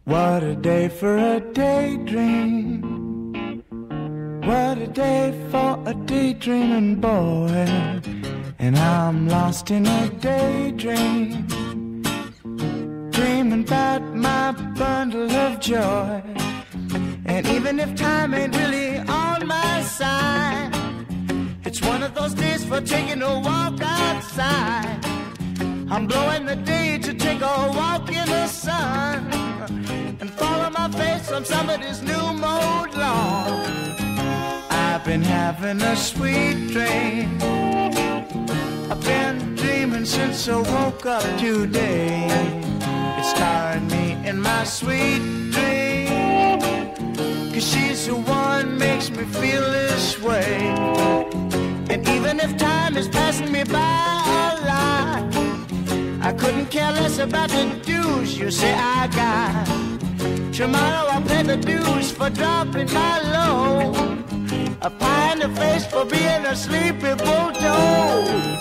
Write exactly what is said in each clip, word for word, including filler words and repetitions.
What a day for a daydream. What a day for a daydreaming boy. And I'm lost in a daydream, dreaming about my bundle of joy. And even if time ain't really on my side, it's one of those days for taking a walk outside. I'm blowing the day to take a walk in the sun and follow my face on somebody's new mode lawn. I've been having a sweet dream. I've been dreaming since I woke up today. It starred me in my sweet dream, 'cause she's the one makes me feel this way. And even if time is passing me by a lot, I couldn't care less about the dues you say I got. Tomorrow I'll pay the dues for dropping my load, a pie in the face for being a sleepy bulldog.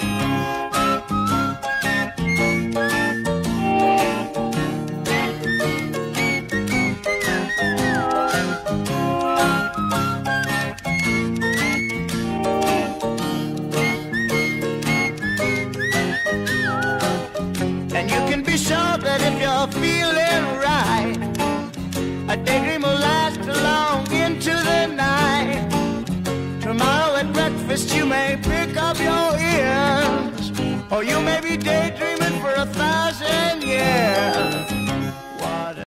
And you can be sure that if you're feeling right, a daydream will last long into the night. Tomorrow at breakfast you may pick up your ears, or you may be daydreaming